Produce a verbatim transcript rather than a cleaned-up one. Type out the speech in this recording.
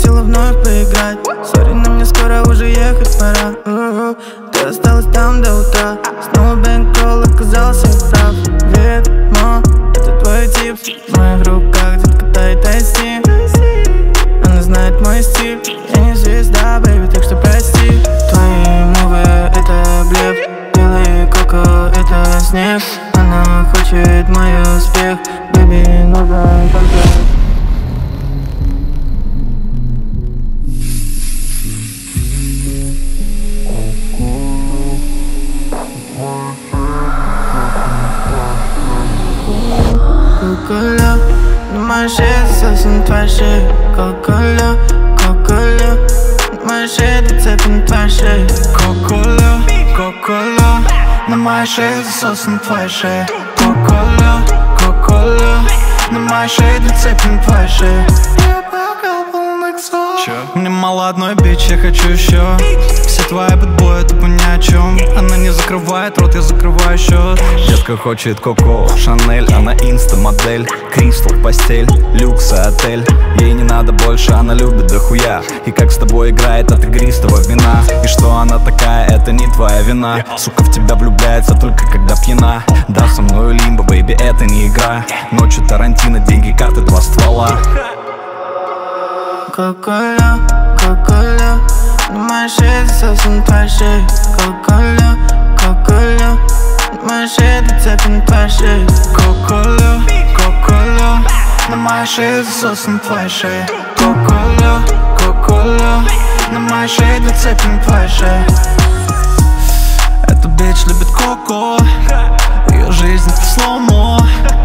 хотела вновь поиграть. Сори, но мне скоро уже ехать пора. Ты осталась там до утра. Снова бэнкролл, оказался прав. Ведьма, это твой тип. В моих руках, детка, дай тайси. Она знает мой стиль. Я не звезда, бэйби, так что прости. Твои мувы, это блеф. Белый коко, это снег. Она хочет мой успех. Бэйби, нужен только... Кока-кола, на моей шее засосана твоя шея. Кока-кола, кока-кола, на моей шее зацеплена твоя шея. Кока-кола, кока-кола, на моей шее засосана твоя шея. Кока-кола, кока-кола, на моей шее зацеплена твоя шея. Мне мало одной бич, я хочу еще. Все твои бэтбои тупо ни о чем. Она не закрывает рот, я закрываю счет. Детка хочет Коко, Шанель, она инста-модель. Кристал, постель, люкс и отель. Ей не надо больше, она любит дохуя. И как с тобой играет от игристого вина. И что она такая, это не твоя вина. Сука в тебя влюбляется только когда пьяна. Да, со мною лимбо, бэйби, это не игра. Ночью Тарантино, деньги, карты, два ствола. Кока-кола, кока-кола, на моей шее засосана твоя шея. Кока-кола, кока-кола, на моей шее зацеплена твоя шея. Кока-кола, кока-кола, на моей шее засосана твоя шея. Кока-кола, кока-кола, на моей шее зацеплена твоя шея. Эта бич любит Коко, ее жизнь это слоумо.